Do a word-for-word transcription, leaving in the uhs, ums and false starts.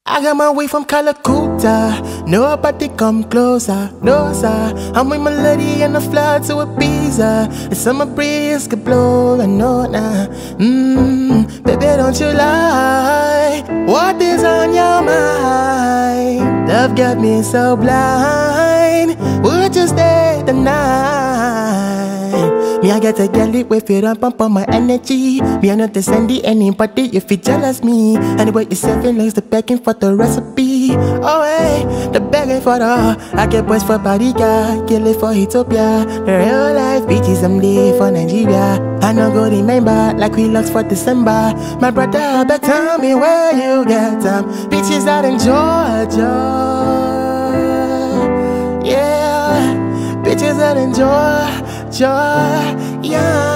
I got my way from Calcutta, nobody come closer, no sir. I'm with my lady and I fly to Ibiza. The summer breeze could blow, I know now. Mmm, baby don't you lie. What is on your mind? Love got me so blind. Would you stay the night? Me I get a girl it with it up pump on my energy. Me I not to send it anybody if you jealous me. Anyway you seven legs the begging for the recipe. Oh hey, the begging for the I get boys for bodyguard, kill it for Ethiopia. The real life bitches I'm there for Nigeria. I no go remember like we lost for December. My brother but tell me where you get them bitches out in Georgia. Yeah, bitches out in Georgia. Yeah.